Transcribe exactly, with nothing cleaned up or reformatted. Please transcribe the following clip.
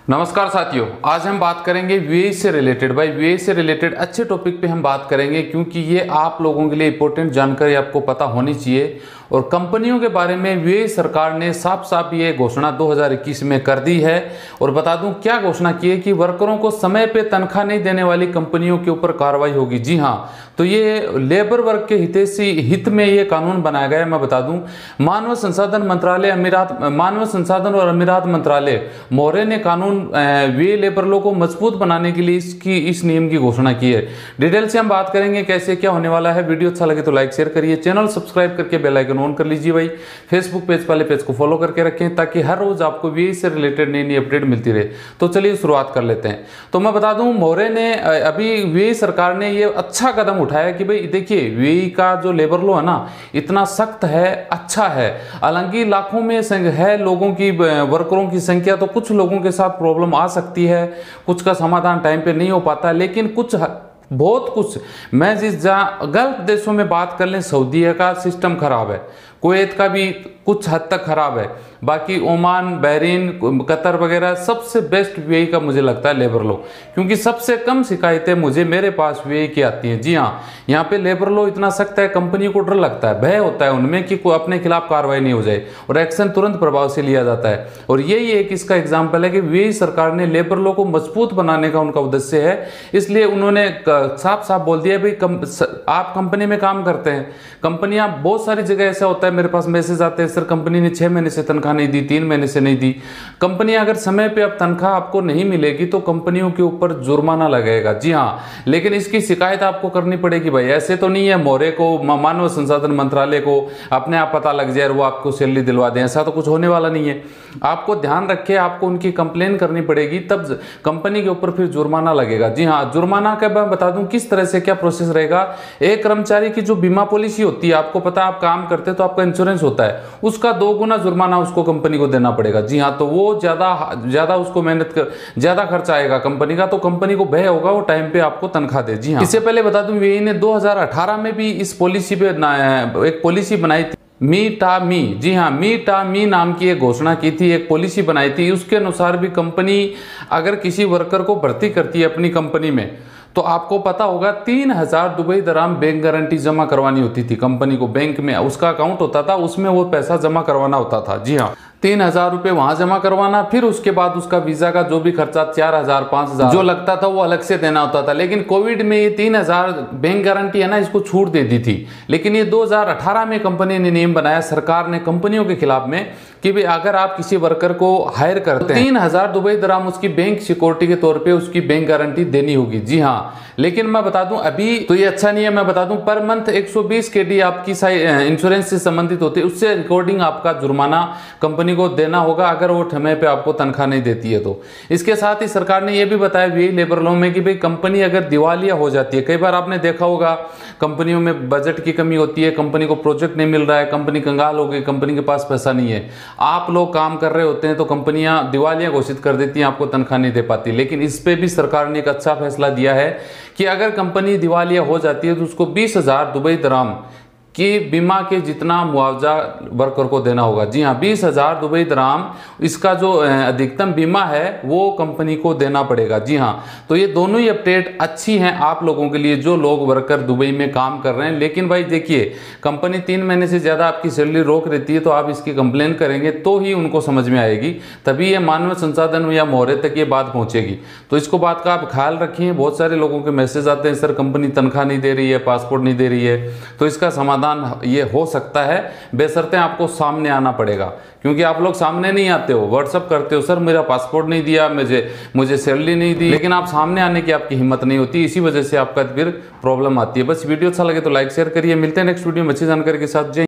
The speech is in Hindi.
नमस्कार साथियों, आज हम बात करेंगे वीएई से रिलेटेड। भाई वीएई से रिलेटेड अच्छे टॉपिक पे हम बात करेंगे क्योंकि ये आप लोगों के लिए इंपॉर्टेंट जानकारी आपको पता होनी चाहिए। और कंपनियों के बारे में वीएई सरकार ने साफ साफ ये घोषणा दो हज़ार इक्कीस में कर दी है। और बता दूं क्या घोषणा की है कि वर्करों को समय पे तनख्वाह नहीं देने वाली कंपनियों के ऊपर कार्रवाई होगी। जी हाँ, तो ये लेबर वर्ग के हितैषी हित में ये कानून बनाया गया है। मैं बता दूं मानव संसाधन मंत्रालय अमीरात मानव संसाधन और अमीरात मंत्रालय मौर्य ने कानून वीएई लेबर लॉ को मजबूत बनाने के लिए इसकी इस नियम की घोषणा की है। डिटेल से हम बात करेंगे कैसे क्या होने वाला है। वीडियो अच्छा लगे तो लाइक शेयर करिए, चैनल सब्सक्राइब करके बेल आइकन ऑन कर लीजिए। भाई फेसबुक पेज वाले पेज को फॉलो करके रखें ताकि हर रोज आपको वीएई से रिलेटेड नई नई अपडेट मिलती रहे। तो चलिए शुरुआत कर लेते हैं। तो मैं बता दूं मौर्य ने अभी वीएई सरकार ने ये अच्छा कदम उठाया कि भाई देखिए वीएई का जो लेबर लॉ है ना इतना सख्त है, अच्छा है। हालांकि लाखों में है लोगों की वर्करों की संख्या, तो कुछ लोगों के साथ प्रॉब्लम आ सकती है, कुछ का समाधान टाइम पे नहीं हो पाता, लेकिन कुछ बहुत कुछ मैं जिस जहाँ गल्फ देशों में बात कर लें, सऊदी का सिस्टम खराब है, कुवैत का भी कुछ हद तक खराब है, बाकी ओमान, बहरीन, कतर वगैरह सबसे बेस्ट वीएई का मुझे लगता है लेबर लॉ, क्योंकि सबसे कम शिकायतें मुझे मेरे पास वीएई की आती हैं। जी हाँ, यहाँ पे लेबर लॉ इतना सख्त है, कंपनी को डर लगता है, भय होता है उनमें कि कोई अपने खिलाफ कार्रवाई नहीं हो जाए और एक्शन तुरंत प्रभाव से लिया जाता है। और यही एक इसका एग्जाम्पल है कि वीएई सरकार ने लेबर लॉ को मजबूत बनाने का उनका उद्देश्य है। इसलिए उन्होंने साफ साफ बोल दिया भाई कम, आप कंपनी में काम करते हैं, कंपनियां बहुत सारी जगह ऐसा होता है, मेरे पास मैसेज आते हैं सर कंपनी ने छह महीने से तनख्वाह नहीं दी, तीन महीने से नहीं दी। कंपनी अगर समय पे अब तनख्वाह आपको नहीं मिलेगी तो कंपनियों के ऊपर जुर्माना लगेगा। जी हाँ, लेकिन इसकी शिकायत आपको करनी पड़ेगी। भाई ऐसे तो नहीं है मौर्य को, मानव संसाधन मंत्रालय को अपने आप पता लग जाए और वो आपको सैलरी दिलवा दें, ऐसा तो कुछ होने वाला नहीं है। आपको ध्यान रखे, आपको उनकी कंप्लेन करनी पड़ेगी, तब कंपनी के ऊपर फिर जुर्माना लगेगा। जी हाँ, जुर्माना का मैं बता दूं किस तरह से क्या प्रोसेस रहेगा। एक कर्मचारी की जो बीमा पॉलिसी होती है, आपको पता आप काम करते तो आपका इंश्योरेंस होता है, उसका दो गुना जुर्माना उसको कंपनी को देना पड़ेगा। जी हाँ, तो वो ज्यादा ज्यादा उसको मेहनत कर ज्यादा खर्चा आएगा कंपनी का, तो कंपनी को भय होगा वो टाइम पे आपको तनख्वाह दे। जी हाँ, इससे पहले बता दूं वीएई ने दो हज़ार अठारह में भी इस पॉलिसी पे एक पॉलिसी बनाई थी, मी टा मी। जी हाँ, मी टा मी नाम की एक घोषणा की थी, एक पॉलिसी बनाई थी। उसके अनुसार भी कंपनी अगर किसी वर्कर को भर्ती करती है अपनी कंपनी में, तो आपको पता होगा तीन हजार दुबई दराम बैंक गारंटी जमा करवानी होती थी कंपनी को। बैंक में उसका अकाउंट होता था, उसमें वो पैसा जमा करवाना होता था। जी हाँ, तीन हजार रुपये वहां जमा करवाना, फिर उसके बाद उसका वीजा का जो भी खर्चा चार हजार पांच हजार जो लगता था वो अलग से देना होता था। लेकिन कोविड में ये तीन हजार बैंक गारंटी है ना, इसको छूट दे दी थी। लेकिन ये दो हज़ार अठारह में कंपनी ने नियम बनाया, सरकार ने कंपनियों के खिलाफ में, कि भाई अगर आप किसी वर्कर को हायर करते हैं तीन हजार दुबई दराम उसकी बैंक सिक्योरिटी के तौर पे उसकी बैंक गारंटी देनी होगी। जी हाँ, लेकिन मैं बता दूं अभी तो ये अच्छा नहीं है। मैं बता दूं पर मंथ एक सौ बीस के डी आपकी इंश्योरेंस से संबंधित होती है, उससे रिकॉर्डिंग आपका जुर्माना कंपनी को देना होगा अगर वो समय पे आपको तनख्वाह नहीं देती है तो। इसके साथ ही सरकार ने यह भी बताया वीएई लेबर लॉ में कि भाई कंपनी अगर दिवालिया हो जाती है, कई बार आपने देखा होगा कंपनियों में बजट की कमी होती है, कंपनी को प्रोजेक्ट नहीं मिल रहा है, कंपनी कंगाल हो गई, कंपनी के पास पैसा नहीं है, आप लोग काम कर रहे होते हैं तो कंपनियां दिवालिया घोषित कर देती हैं, आपको तनख्वाह नहीं दे पाती। लेकिन इस पे भी सरकार ने एक अच्छा फैसला दिया है कि अगर कंपनी दिवालिया हो जाती है तो उसको बीस हजार दुबई दराम कि बीमा के जितना मुआवजा वर्कर को देना होगा। जी हाँ, बीस हजार दुबई दराम इसका जो अधिकतम बीमा है वो कंपनी को देना पड़ेगा। जी हाँ, तो ये दोनों ही अपडेट अच्छी हैं आप लोगों के लिए जो लोग वर्कर दुबई में काम कर रहे हैं। लेकिन भाई देखिए, कंपनी तीन महीने से ज्यादा आपकी सैलरी रोक देती है तो आप इसकी कंप्लेन करेंगे तो ही उनको समझ में आएगी, तभी ये मानव संसाधन या मौर्य तक ये बात पहुंचेगी। तो इसको बात का आप ख्याल रखिए। बहुत सारे लोगों के मैसेज आते हैं सर कंपनी तनख्वाह नहीं दे रही है, पासपोर्ट नहीं दे रही है, तो इसका समाधान ये हो सकता है, बेशर्ते आपको सामने आना पड़ेगा, क्योंकि आप लोग सामने नहीं आते हो, व्हाट्सअप करते हो सर मेरा पासपोर्ट नहीं दिया, मुझे मुझे सैलरी नहीं दी, लेकिन आप सामने आने की आपकी हिम्मत नहीं होती, इसी वजह से आपका फिर प्रॉब्लम आती है। बस वीडियो अच्छा लगे तो लाइक शेयर करिए। मिलते हैं नेक्स्ट वीडियो में अच्छी जानकारी के साथ। जय